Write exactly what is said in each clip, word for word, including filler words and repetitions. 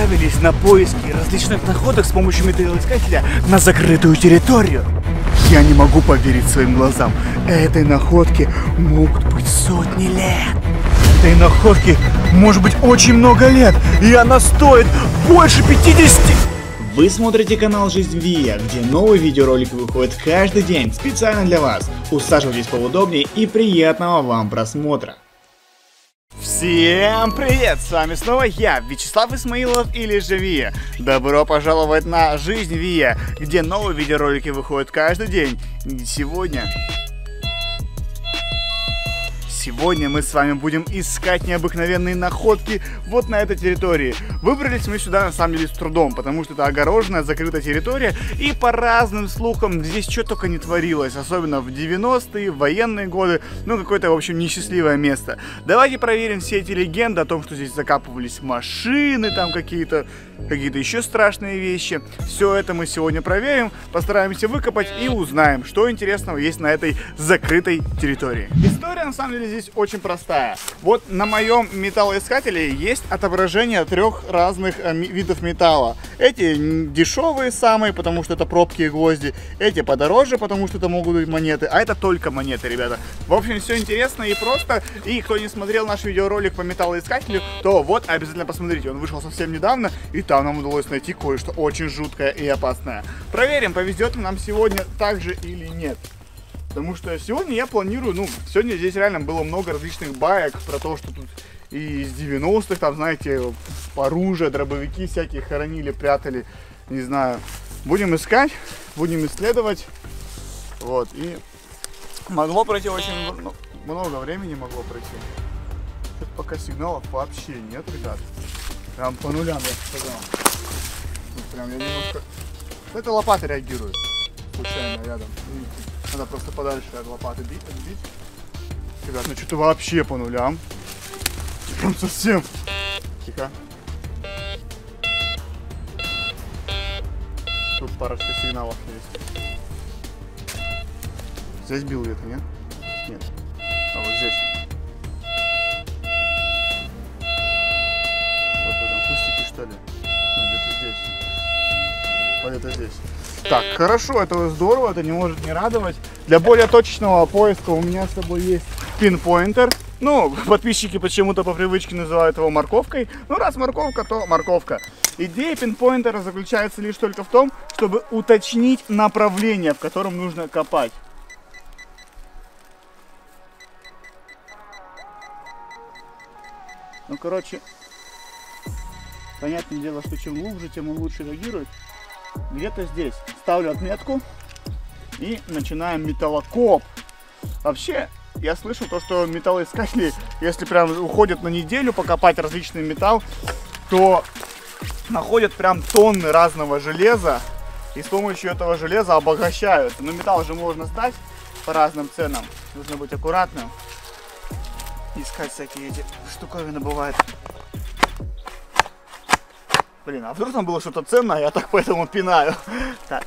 отправились на поиски различных находок с помощью металлоискателя на закрытую территорию. Я не могу поверить своим глазам. Этой находке могут быть сотни лет. Этой находке может быть очень много лет, и она стоит больше пятидесяти. Вы смотрите канал Жизнь Вия, где новые видеоролики выходят каждый день специально для вас. Усаживайтесь поудобнее и приятного вам просмотра. Всем привет! С вами снова я, Вячеслав Исмаилов или же Вия. Добро пожаловать на Жизнь Вия, где новые видеоролики выходят каждый день. И сегодня... Сегодня мы с вами будем искать необыкновенные находки вот на этой территории. Выбрались мы сюда на самом деле с трудом, потому что это огороженная, закрытая территория. И по разным слухам здесь что только не творилось, особенно в девяностые, в военные годы. Ну, какое-то, в общем, несчастливое место. Давайте проверим все эти легенды о том, что здесь закапывались машины, там какие-то какие-то еще страшные вещи. Все это мы сегодня проверим, постараемся выкопать и узнаем, что интересного есть на этой закрытой территории. История, на самом деле, здесь очень простая. Вот на моем металлоискателе есть отображение трех разных э, видов металла. Эти дешевые самые, потому что это пробки и гвозди. Эти подороже, потому что это могут быть монеты. А это только монеты, ребята. В общем, все интересно и просто. И кто не смотрел наш видеоролик по металлоискателю, то вот обязательно посмотрите. Он вышел совсем недавно, и там нам удалось найти кое-что очень жуткое и опасное. Проверим, повезет ли нам сегодня так же или нет. Потому что сегодня я планирую, ну, сегодня здесь реально было много различных баек про то, что тут и из девяностых, там, знаете, оружие, дробовики всякие хоронили, прятали, не знаю. Будем искать, будем исследовать, вот, и могло пройти очень ну, много времени, могло пройти. Что-то пока сигналов вообще нет, ребят. Прям по нулям, я сказал. Прям я немножко... Это лопата реагирует, случайно рядом. Надо просто подальше от лопаты бить, отбить. Ребят, ну что-то вообще по нулям. Прям совсем. Тихо. Тут парочка сигналов есть. Здесь бил где-то, нет? Нет. А вот здесь. Вот в этом кустике, что ли? Где-то здесь. Вот это здесь. Так, хорошо, это здорово, это не может не радовать. Для более точного поиска у меня с собой есть пинпоинтер. Ну, подписчики почему-то по привычке называют его морковкой. Ну, раз морковка, то морковка. Идея пинпоинтера заключается лишь только в том, чтобы уточнить направление, в котором нужно копать. Ну, короче, понятное дело, что чем глубже, тем он лучше реагирует. Где-то здесь ставлю отметку и начинаем металлокоп. Вообще, я слышал то, что металлоискатели, если прям уходят на неделю покопать различный металл, то находят прям тонны разного железа и с помощью этого железа обогащаются. Но металл же можно сдать по разным ценам. Нужно быть аккуратным. Искать всякие эти штуковины бывает. Блин, а вдруг там было что-то ценное, я так поэтому пинаю. Так.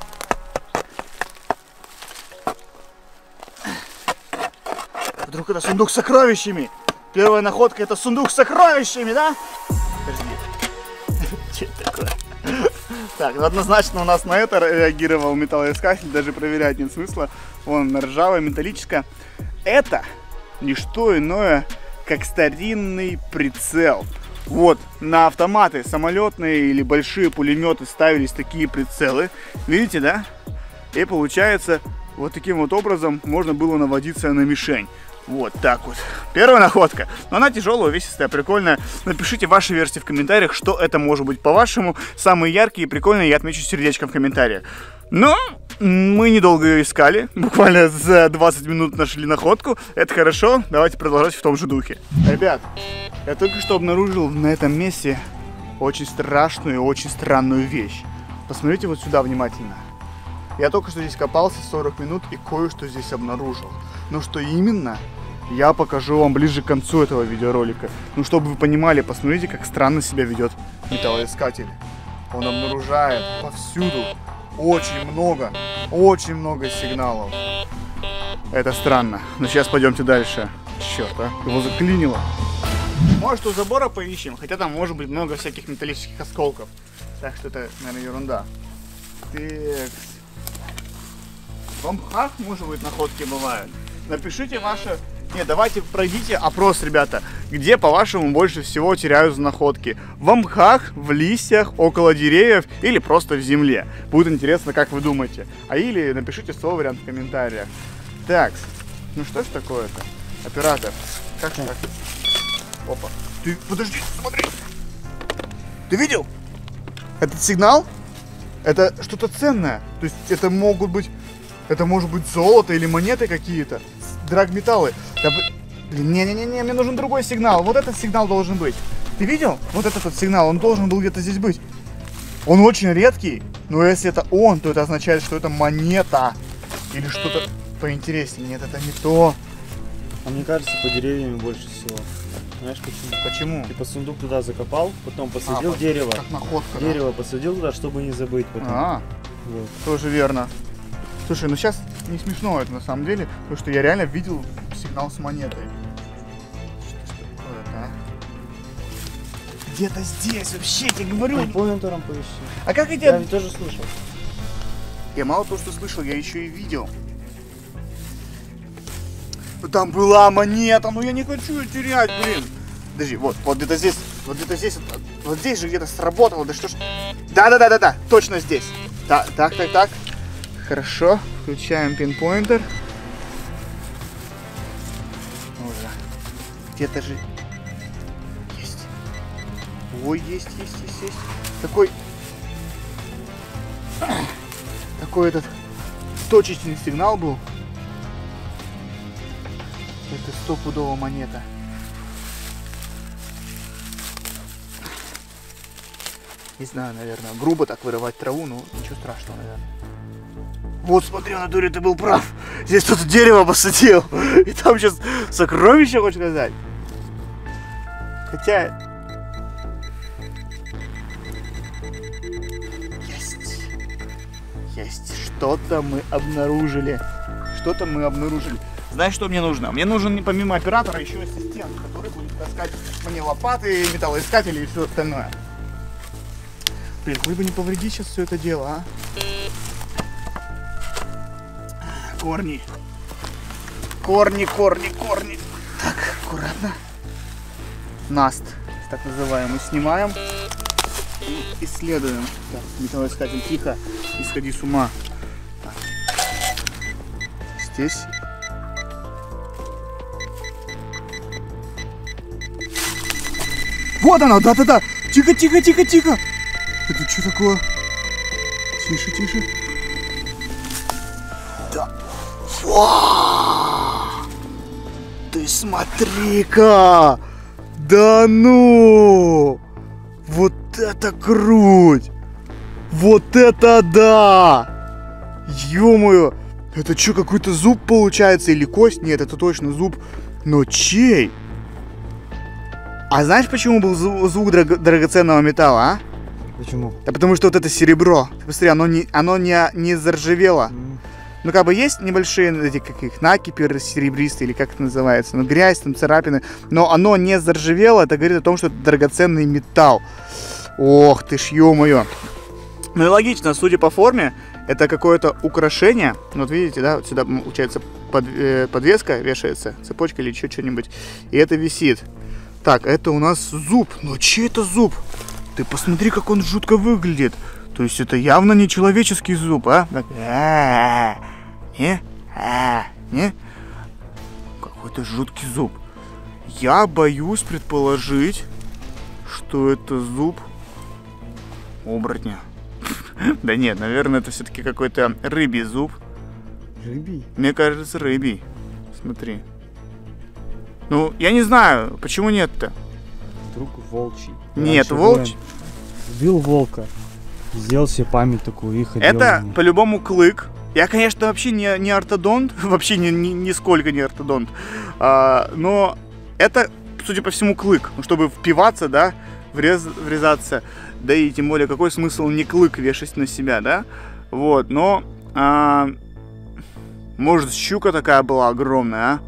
Вдруг это сундук с сокровищами? Первая находка — это сундук с сокровищами, да? Подожди. Что это такое? Так, ну однозначно у нас на это реагировал металлоискатель, даже проверять нет смысла. Вон, ржавая, металлическая. Это не что иное, как старинный прицел. Вот, на автоматы самолетные или большие пулеметы ставились такие прицелы. Видите, да? И получается, вот таким вот образом можно было наводиться на мишень. Вот так вот. Первая находка. Но она тяжелая, увесистая, прикольная. Напишите ваши версии в комментариях, что это может быть по-вашему. Самые яркие и прикольные я отмечу сердечком в комментариях. Но мы недолго ее искали. Буквально за двадцать минут нашли находку. Это хорошо. Давайте продолжать в том же духе. Ребят, я только что обнаружил на этом месте очень страшную и очень странную вещь. Посмотрите вот сюда внимательно. Я только что здесь копался сорок минут и кое-что здесь обнаружил. Но что именно, я покажу вам ближе к концу этого видеоролика. Ну, чтобы вы понимали, посмотрите, как странно себя ведет металлоискатель. Он обнаружает повсюду очень много, очень много сигналов. Это странно. Но сейчас пойдемте дальше. Черт, а, его заклинило. Может, у забора поищем, хотя там может быть много всяких металлических осколков. Так что это, наверное, ерунда. Так. В мхах, может быть, находки бывают. Напишите ваше... Не, давайте пройдите опрос, ребята. Где, по-вашему, больше всего теряются находки? В мхах, в листьях, около деревьев или просто в земле? Будет интересно, как вы думаете. А или напишите свой вариант в комментариях. Так, ну что ж такое-то? Оператор, как так? Опа. Ты, подожди, смотри. Ты видел? Этот сигнал? Это что-то ценное. То есть это могут быть... Это может быть золото или монеты какие-то. Драгметаллы. Да, не-не-не, мне нужен другой сигнал. Вот этот сигнал должен быть. Ты видел? Вот этот вот сигнал, он должен был где-то здесь быть. Он очень редкий, но если это он, то это означает, что это монета. Или что-то поинтереснее. Нет, это не то. А мне кажется, по деревьям больше всего. Знаешь почему? Почему? Типа сундук туда закопал, потом посадил а, дерево. Как находка, Дерево да? посадил туда, чтобы не забыть потом. А, вот. Тоже верно. Слушай, ну сейчас не смешно это на самом деле, потому что я реально видел сигнал с монетой. Что ж такое-то, а? Где-то здесь вообще, я тебе говорю. Поинтером поищи. А как эти... Я ведь тоже слышал. Я мало того, что слышал, я еще и видел. Там была монета, но я не хочу ее терять, блин. Подожди, вот, вот где-то здесь, вот где-то здесь, вот, вот здесь же где-то сработало, да что ж... Да-да-да-да-да, точно здесь. Да, так, так, так. Хорошо, включаем пинпоинтер. Уже. Где-то же есть. Ой, есть, есть, есть, есть. Такой... Такой этот точечный сигнал был. Это стопудово монета. Не знаю, наверное, грубо так вырывать траву, но ничего страшного, наверное. Вот, смотри, на дуре ты был прав. Здесь кто-то дерево посадил. И там сейчас сокровище, хочешь сказать? Хотя... Есть. Есть. Что-то мы обнаружили. Что-то мы обнаружили. Знаешь, что мне нужно? Мне нужен помимо оператора еще ассистент, который будет таскать мне лопаты, металлоискатели и все остальное. Блин, хоть бы не повредить сейчас все это дело, а? Корни. Корни, корни, корни. Так, аккуратно. Наст, так называемый, снимаем и исследуем. Так, металлоискатель, тихо, не сходи с ума. Так. Здесь. Вот оно, да-да-да. Тихо, тихо, тихо, тихо. Это что такое? Тише, тише. Да. Вау! Ты смотри-ка! Да ну! Вот это круть! Вот это да! Ё-моё! Это что, какой-то зуб получается или кость? Нет, это точно зуб. Но чей? А знаешь, почему был звук драго- драгоценного металла, а? Почему? Да потому что вот это серебро. Посмотри, оно не, оно не, не заржавело. Mm. Ну, как бы есть небольшие эти, как их, накипи серебристые, или как это называется, ну, грязь, там, царапины, но оно не заржавело, это говорит о том, что это драгоценный металл. Ох ты ж, ё-моё. Ну и логично, судя по форме, это какое-то украшение. Вот видите, да, вот сюда, получается, под, э, подвеска вешается, цепочка или еще что-нибудь, и это висит. Так, это у нас зуб. Но чей это зуб? Ты посмотри, как он жутко выглядит. То есть это явно не человеческий зуб, а? Не? Не? Какой-то жуткий зуб. Я боюсь предположить, что это зуб оборотня. Да нет, наверное, это все-таки какой-то рыбий зуб. Рыбий? Мне кажется, рыбий. Смотри. Ну, я не знаю, почему нет-то? Вдруг волчий. Нет, волчий. Убил волка. Сделал себе память такую и ходил. Это по-любому клык. Я, конечно, вообще не, не ортодонт. Вообще ни, ни, нисколько не ортодонт. А, но это, судя по всему, клык. Ну, чтобы впиваться, да, врез, врезаться. Да и тем более, какой смысл не клык вешать на себя, да? Вот, но... А, может, щука такая была огромная, а?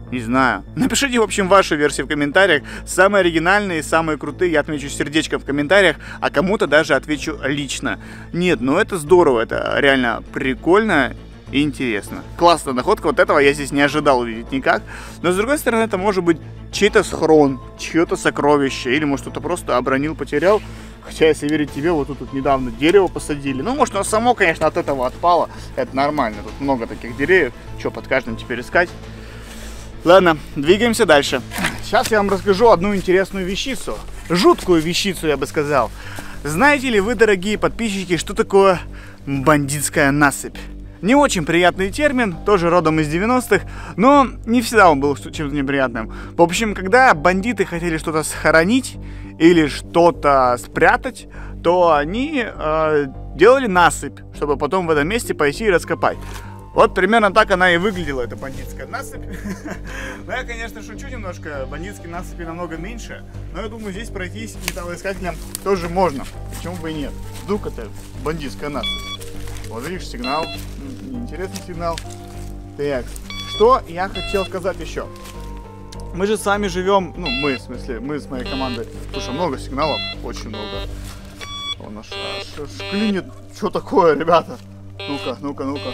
Не знаю. Напишите, в общем, ваши версии в комментариях. Самые оригинальные, самые крутые я отмечу сердечком в комментариях, а кому-то даже отвечу лично. Нет, ну это здорово, это реально прикольно и интересно. Классная находка, вот этого я здесь не ожидал увидеть никак. Но с другой стороны, это может быть чей-то схрон, чье-то сокровище, или может кто-то просто обронил, потерял. Хотя, если верить тебе, вот тут, тут недавно дерево посадили. Ну, может, оно само, конечно, от этого отпало. Это нормально, тут много таких деревьев. Что, под каждым теперь искать? Ладно, двигаемся дальше. Сейчас я вам расскажу одну интересную вещицу. Жуткую вещицу, я бы сказал. Знаете ли вы, дорогие подписчики, что такое бандитская насыпь? Не очень приятный термин, тоже родом из девяностых, но не всегда он был чем-то неприятным. В общем, когда бандиты хотели что-то схоронить или что-то спрятать, то они э, делали насыпь, чтобы потом в этом месте пойти и раскопать. Вот примерно так она и выглядела, эта бандитская насыпь. Но я, конечно, шучу немножко, бандитские насыпи намного меньше. Но я думаю, здесь пройтись металлоискателям тоже можно. Почему бы и нет? Вдруг это бандитская насыпь. Вот видишь, сигнал. Интересный сигнал. Так, что я хотел сказать еще. Мы же сами живем, ну мы, в смысле, мы с моей командой. Слушай, много сигналов, очень много. Он аж, аж, аж клинит. Что такое, ребята? Ну-ка, ну-ка, ну-ка.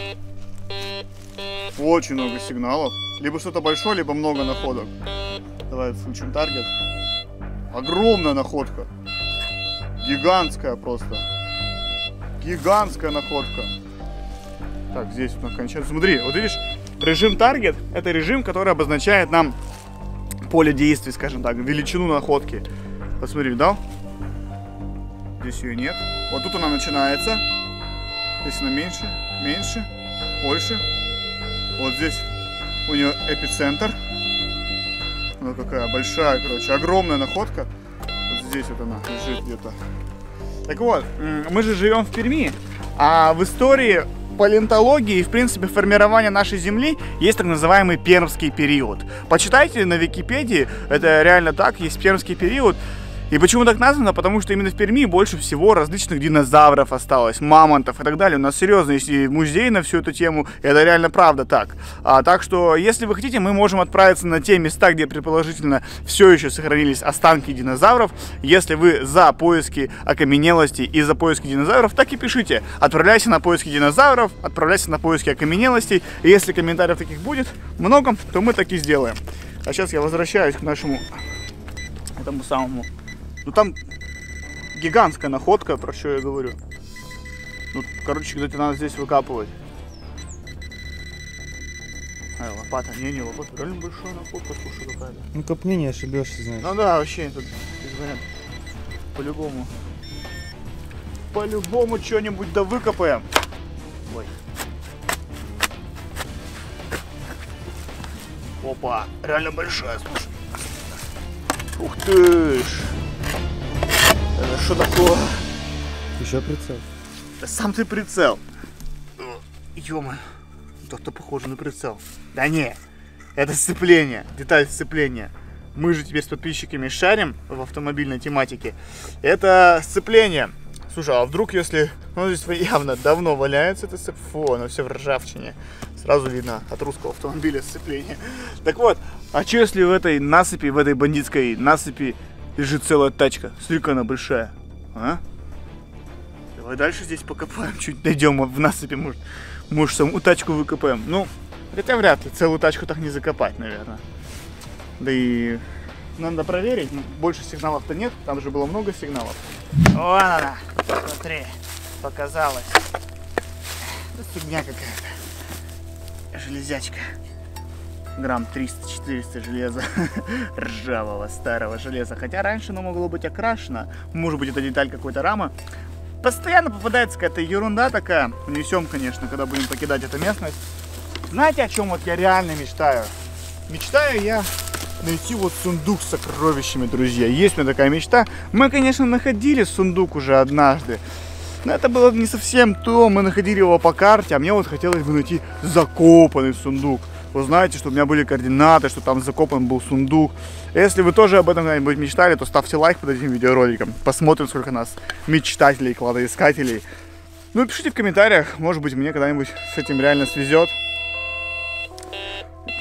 Очень много сигналов. Либо что-то большое, либо много находок. Давай включим таргет. Огромная находка. Гигантская просто. Гигантская находка. Так, здесь вот окончательно. Смотри, вот видишь, режим таргет — это режим, который обозначает нам поле действий, скажем так, величину находки. Посмотри, видал? Здесь ее нет. Вот тут она начинается. Здесь она меньше, меньше, больше. Вот здесь у нее эпицентр. Она какая большая, короче, огромная находка. Вот здесь вот она лежит где-то. Так вот, мы же живем в Перми, а в истории палеонтологии и, в принципе, формирования нашей Земли есть так называемый Пермский период. Почитайте на Википедии, это реально так, есть Пермский период. И почему так названо? Потому что именно в Перми больше всего различных динозавров осталось, мамонтов и так далее. У нас серьезно есть и музей на всю эту тему, и это реально правда так. А, так что, если вы хотите, мы можем отправиться на те места, где предположительно все еще сохранились останки динозавров. Если вы за поиски окаменелостей и за поиски динозавров, так и пишите. Отправляйся на поиски динозавров, отправляйся на поиски окаменелостей. И если комментариев таких будет много, то мы так и сделаем. А сейчас я возвращаюсь к нашему, этому самому. Ну там гигантская находка, про что я говорю. Ну, короче, где-то надо здесь выкапывать. Ай, лопата. Не, не, лопата. Реально большая находка, слушай, какая-то. Ну, копни, не ошибешься, знаешь. Ну да, вообще, тут без вариантов. По-любому. По-любому что-нибудь да выкопаем. Ой. Опа, реально большая, слушай. Ух ты ж. Это что такое? Еще прицел. Да сам ты прицел. Ё-моё. Это похоже на прицел. Да не. Это сцепление. Деталь сцепления. Мы же теперь с подписчиками шарим в автомобильной тематике. Это сцепление. Слушай, а вдруг если... Ну, здесь явно давно валяется это сцепление. Фу, оно все в ржавчине. Сразу видно от русского автомобиля сцепление. Так вот, а что если в этой насыпи, в этой бандитской насыпи лежит целая тачка? Смотри-ка она большая. А? Давай дальше здесь покопаем. Чуть дойдем в насыпи, может, может саму тачку выкопаем. Ну, хотя вряд ли. Целую тачку так не закопать, наверное. Да и надо проверить. Больше сигналов-то нет. Там же было много сигналов. Вон она. Смотри. Показалось. Да фигня какая-то. Железячка. Грамм триста-четыреста железа. Ржавого старого железа. Хотя раньше оно могло быть окрашено. Может быть, это деталь какой-то рамы. Постоянно попадается какая-то ерунда такая. Унесем, конечно, когда будем покидать эту местность. Знаете, о чем вот я реально мечтаю? Мечтаю я найти вот сундук с сокровищами, друзья. Есть у меня такая мечта. Мы, конечно, находили сундук уже однажды. Но это было не совсем то. Мы находили его по карте, а мне вот хотелось бы найти закопанный сундук. Вы знаете, что у меня были координаты, что там закопан был сундук. Если вы тоже об этом когда-нибудь мечтали, то ставьте лайк под этим видеороликом. Посмотрим, сколько нас мечтателей, кладоискателей. Ну и пишите в комментариях, может быть, мне когда-нибудь с этим реально свезет.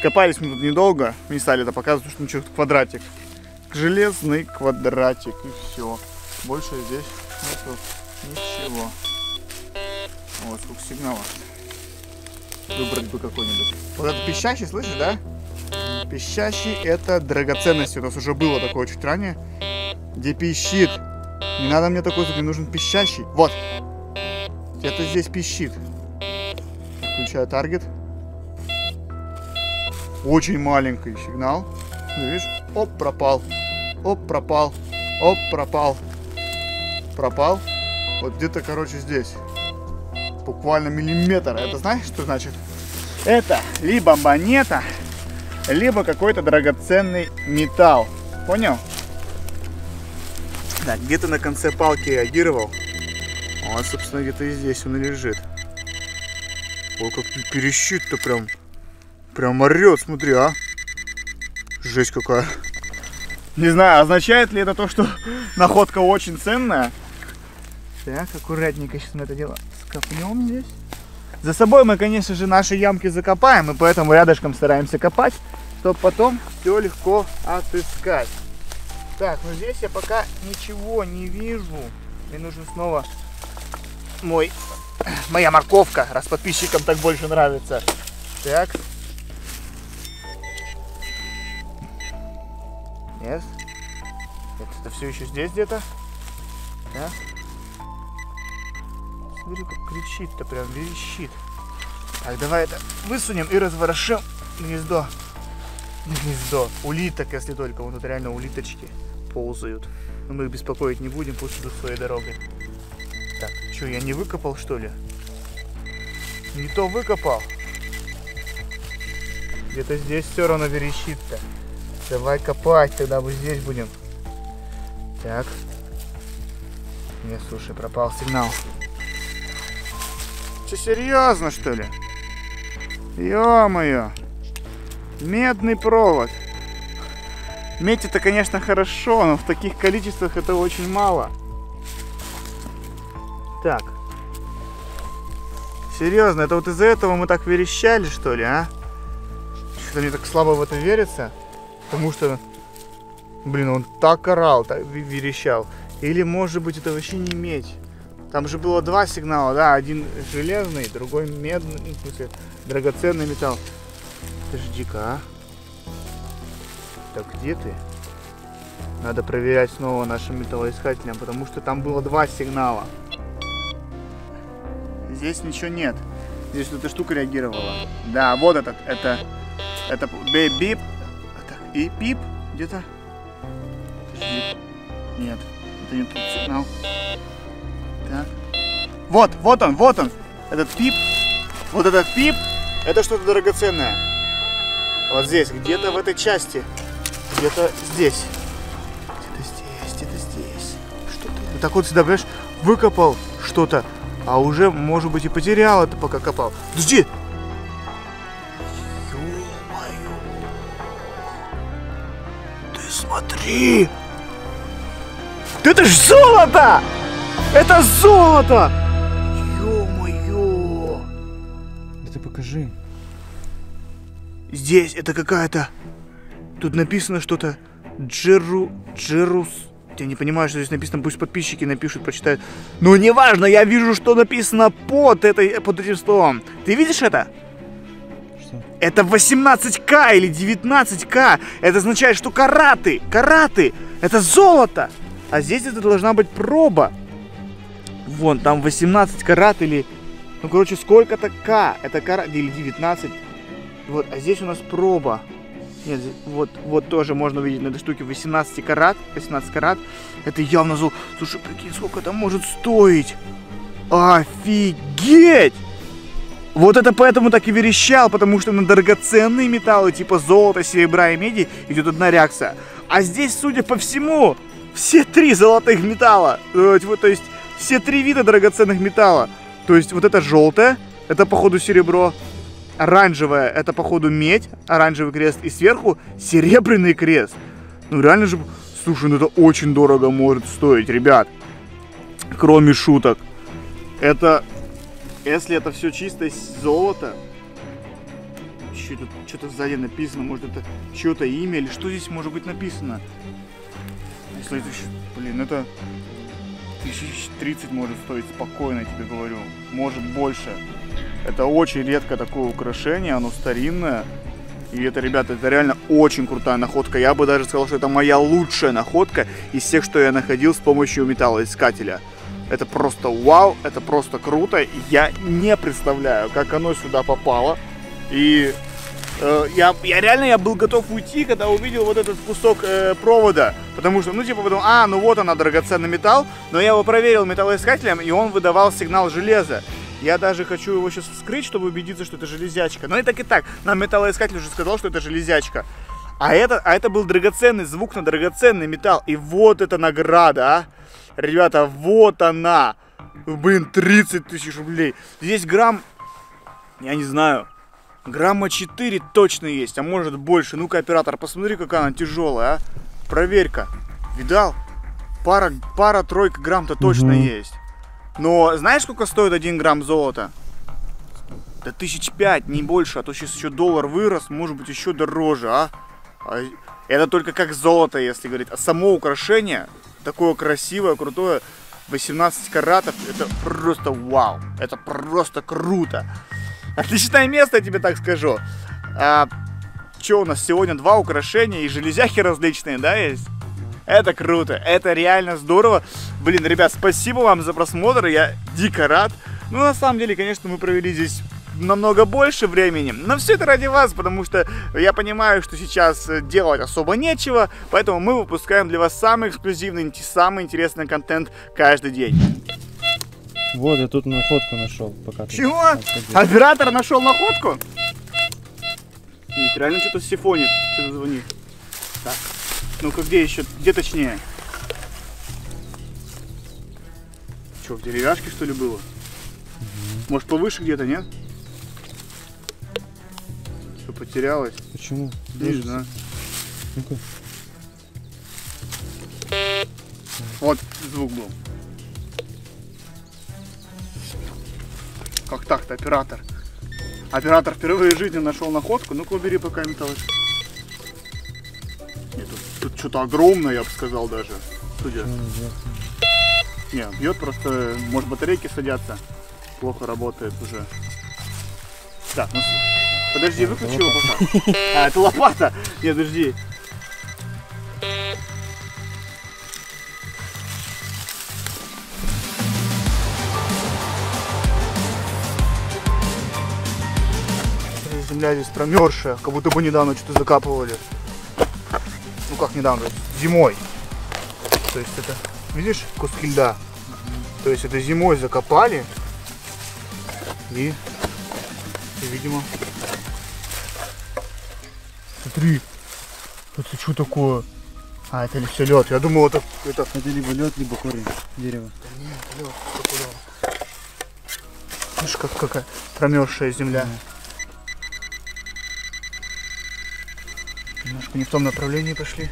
Копались мы тут недолго, не стали это показывать, потому что ничего, квадратик. Железный квадратик и все. Больше здесь нету ничего. Вот сколько сигналов. Выбрать бы какой-нибудь. Вот это пищащий, слышишь, да? Пищащий — это драгоценность. У нас уже было такое чуть ранее. Где пищит. Не надо мне такой звук, мне нужен пищащий. Вот. Это здесь пищит. Включаю таргет. Очень маленький сигнал. Ну, видишь? Оп, пропал. Оп, пропал. Оп, пропал. Пропал. Вот где-то, короче, здесь. Буквально миллиметр. Это знаешь, что значит? Это либо монета, либо какой-то драгоценный металл. Понял? Так, где-то на конце палки реагировал. Вот, собственно, где-то и здесь он и лежит. Ой, как перещит-то прям. Прям орет, смотри, а. Жесть какая. Не знаю, означает ли это то, что находка очень ценная. Так, аккуратненько сейчас мы это дело скопнем здесь. За собой мы, конечно же, наши ямки закопаем, и поэтому рядышком стараемся копать, чтобы потом все легко отыскать. Так, ну здесь я пока ничего не вижу. Мне нужен снова мой, моя морковка, раз подписчикам так больше нравится. Так. Нет. Это все еще здесь где-то. Да? Смотри, как кричит-то, прям верещит. Так, давай это высунем и разворошим гнездо. Не гнездо. Улиток, если только. Вон тут реально улиточки ползают. Но мы их беспокоить не будем, пусть идут своей дорогой. Так, что, я не выкопал, что ли? Не то выкопал. Где-то здесь все равно верещит-то. Давай копать, тогда мы здесь будем. Так. Не, слушай, пропал сигнал. Че, серьезно, что ли? Ё-моё. Медный провод. Медь это, конечно, хорошо, но в таких количествах это очень мало. Так. Серьезно, это вот из-за этого мы так верещали, что ли, а? Что-то мне так слабо в это верится. Потому что, блин, он так орал, так верещал. Или, может быть, это вообще не медь. Там же было два сигнала, да, один железный, другой медный, в смысле, драгоценный металл. Подожди-ка, а? Так, где ты? Надо проверять снова нашим металлоискателям, потому что там было два сигнала. Здесь ничего нет. Здесь эта штука реагировала. Да, вот этот, это, это бип. И пип где-то. Подожди. Нет, это не тот сигнал. Так. Вот, вот он, вот он. Этот пип. Вот этот пип. Это что-то драгоценное. Вот здесь, где-то в этой части. Где-то здесь. Где-то здесь, где-то здесь. Что-то. Вот так вот сюда, понимаешь, выкопал что-то. А уже, может быть, и потерял это, пока копал. Подожди! Смотри! Это ж золото! Это золото! Ё-моё! Да ты покажи. Здесь это какая-то... Тут написано что-то... Джеру... Джерус... Я не понимаю, что здесь написано. Пусть подписчики напишут, прочитают. Но неважно, я вижу, что написано под, этой, под этим словом. Ты видишь это? Это восемнадцать ка или девятнадцать ка. Это означает, что караты, караты, это золото. А здесь это должна быть проба. Вон, там восемнадцать карат или... Ну, короче, сколько-то к. Это карат или девятнадцать. Вот, а здесь у нас проба. Нет, вот, вот тоже можно увидеть на этой штуке восемнадцать карат. восемнадцать карат. Это явно золото. Слушай, прикинь, сколько это может стоить. Офигеть! Вот это поэтому так и верещал, потому что на драгоценные металлы типа золота, серебра и меди идет одна реакция. А здесь, судя по всему, все три золотых металла. Вот, то есть все три вида драгоценных металла. То есть вот это желтое, это походу серебро. Оранжевое, это походу медь, оранжевый крест. И сверху серебряный крест. Ну реально же, слушай, ну это очень дорого может стоить, ребят. Кроме шуток. Это... Если это все чистое золото, Еще тут что-то сзади написано, может это чье-то имя или что здесь может быть написано? Если это еще, блин, это тысяч тридцать может стоить спокойно, я тебе говорю, может больше. Это очень редко такое украшение, оно старинное. И это, ребята, это реально очень крутая находка. Я бы даже сказал, что это моя лучшая находка из всех, что я находил с помощью металлоискателя. Это просто вау, это просто круто. Я не представляю, как оно сюда попало. И э, я, я реально я был готов уйти, когда увидел вот этот кусок э, провода. Потому что, ну типа, подумал, а, ну вот она, драгоценный металл. Но я его проверил металлоискателем, и он выдавал сигнал железа. Я даже хочу его сейчас вскрыть, чтобы убедиться, что это железячка. Но и так и так, нам металлоискатель уже сказал, что это железячка. А это, а это был драгоценный звук на драгоценный металл. И вот эта награда, а. Ребята, вот она. Блин, тридцать тысяч рублей. Здесь грамм, я не знаю, грамма четыре точно есть, а может больше. Ну-ка, оператор, посмотри, какая она тяжелая, а. Проверь-ка. Видал? Пара, пара-тройка грамм-то точно угу. есть. Но знаешь, сколько стоит один грамм золота? Да тысяч пять, не больше, а то сейчас еще доллар вырос, может быть еще дороже, а? а? Это только как золото, если говорить. А само украшение, такое красивое, крутое, восемнадцать каратов, это просто вау, это просто круто. Отличное место, я тебе так скажу. А, что у нас сегодня? Два украшения и железяки различные, да, есть? Это круто, это реально здорово. Блин, ребят, спасибо вам за просмотр, я дико рад. Ну, на самом деле, конечно, мы провели здесь намного больше времени, но все это ради вас, потому что я понимаю, что сейчас делать особо нечего, поэтому мы выпускаем для вас самый эксклюзивный, самый интересный контент каждый день. Вот, я тут находку нашел. Пока чего? Оператор нашел находку? Нет, реально что-то сифонит, что-то звонит. Так. Ну-ка, где еще? Где точнее? Что, в деревяшке, что ли, было? Угу. Может, повыше где-то, нет? Что, потерялось? Почему? Не знаю. Ну-ка. Вот звук был. Как так-то, оператор? Оператор впервые в жизни нашел находку. Ну-ка, убери пока металлоискатель. Нет, тут, тут что-то огромное, я бы сказал даже. Судя. Не, бьет просто, может, батарейки садятся. Плохо работает уже. Так, ну подожди, выключи его пока. А, это лопата. Нет, подожди. Земля здесь промерзшая, как будто бы недавно что-то закапывали. Ну как недавно, зимой. То есть это, видишь, куски льда. То есть это зимой закопали. И, и видимо... Смотри, это что такое? А, это ли все лед? Я думал, это... Это, это либо лед, либо корень дерева. Да нет, лед, стопудово. Видишь, как какая промерзшая земля. Немножко не в том направлении пошли.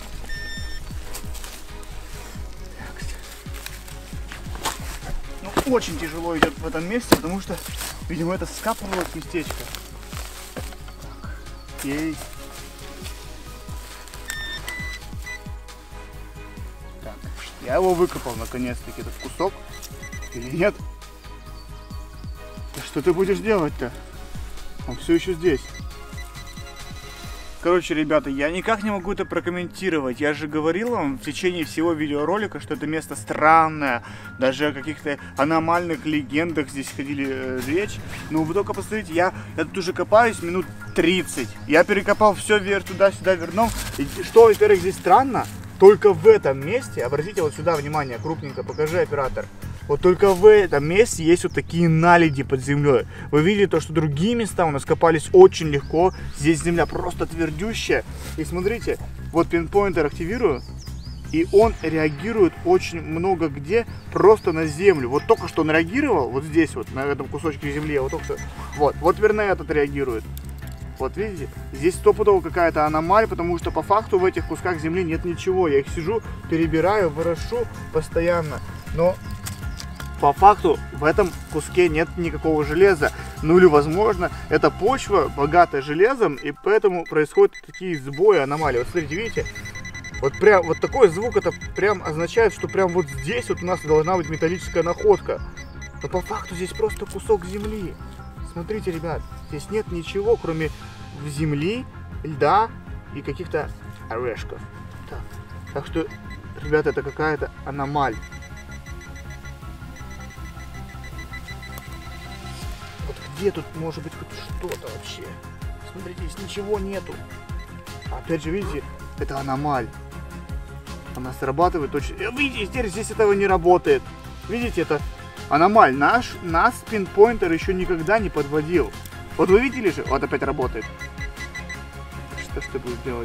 Ну, очень тяжело идет в этом месте, потому что, видимо, это скапывалось местечко. Так, окей. Так, я его выкопал наконец-таки, этот кусок. Или нет? Да что ты будешь делать-то? Он все еще здесь. Короче, ребята, я никак не могу это прокомментировать. Я же говорил вам в течение всего видеоролика, что это место странное. Даже о каких-то аномальных легендах здесь ходили э, речь. Но вы только посмотрите, я, я тут уже копаюсь минут тридцать. Я перекопал все вверх, туда-сюда, вернул. И что, во-первых, здесь странно, только в этом месте, обратите вот сюда внимание, крупненько, покажи, оператор. Вот только в этом месте есть вот такие наледи под землей. Вы видели то, что другие места у нас копались очень легко. Здесь земля просто твердющая. И смотрите, вот пинпоинтер активирую, и он реагирует очень много где просто на землю. Вот только что он реагировал, вот здесь вот, на этом кусочке земли, вот только что. Вот, вот теперь на этот реагирует. Вот видите, здесь стопудово какая-то аномалия, потому что по факту в этих кусках земли нет ничего. Я их сижу, перебираю, ворошу постоянно. Но... по факту в этом куске нет никакого железа. Ну или, возможно, эта почва богата железом, и поэтому происходят такие сбои, аномалии. Вот смотрите, видите? Вот прям вот такой звук, это прям означает, что прям вот здесь вот у нас должна быть металлическая находка. Но по факту здесь просто кусок земли. Смотрите, ребят, здесь нет ничего, кроме земли, льда и каких-то орешков. Так, так что, ребята, это какая-то аномалия. Вот где тут может быть хоть что-то вообще? Смотрите, здесь ничего нету. Опять же, видите, это аномалия. Она срабатывает очень... Видите, теперь здесь этого не работает. Видите, это аномаль. Наш, нас пинпоинтер еще никогда не подводил. Вот вы видели же? Вот опять работает. Что ж ты будешь делать?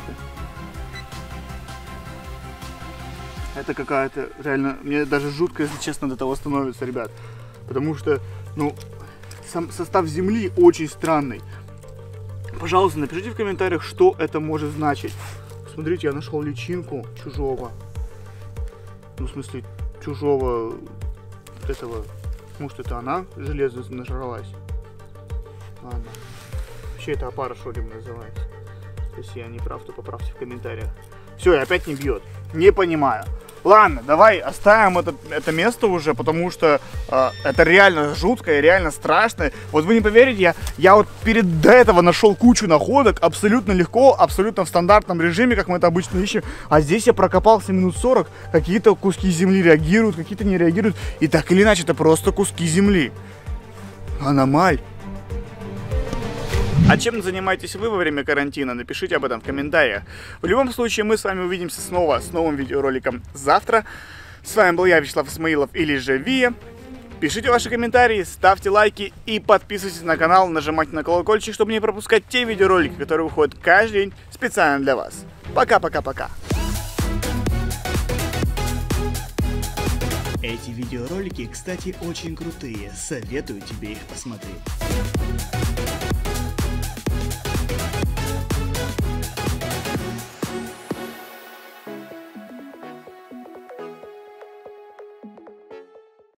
А? Это какая-то реально... Мне даже жутко, если честно, до того становится, ребят. Потому что, ну, сам состав земли очень странный. Пожалуйста, напишите в комментариях, что это может значить. Смотрите, я нашел личинку чужого. Ну, в смысле, чужого этого. Может, это она железо нажралась? Ладно. Вообще, это опара шолем называется. Если я не прав, то поправьте в комментариях. Все, и опять не бьет. Не понимаю. Ладно, давай оставим это, это место уже, потому что э, это реально жутко и реально страшно. Вот вы не поверите, я, я вот перед до этого нашел кучу находок абсолютно легко, абсолютно в стандартном режиме, как мы это обычно ищем. А здесь я прокопался минут сорок, какие-то куски земли реагируют, какие-то не реагируют. И так или иначе, это просто куски земли. Аномаль. А чем занимаетесь вы во время карантина? Напишите об этом в комментариях. В любом случае, мы с вами увидимся снова с новым видеороликом завтра. С вами был я, Вячеслав Исмаилов, или же Вия. Пишите ваши комментарии, ставьте лайки и подписывайтесь на канал, нажимайте на колокольчик, чтобы не пропускать те видеоролики, которые выходят каждый день специально для вас. Пока-пока-пока. Эти видеоролики, кстати, очень крутые. Советую тебе их посмотреть.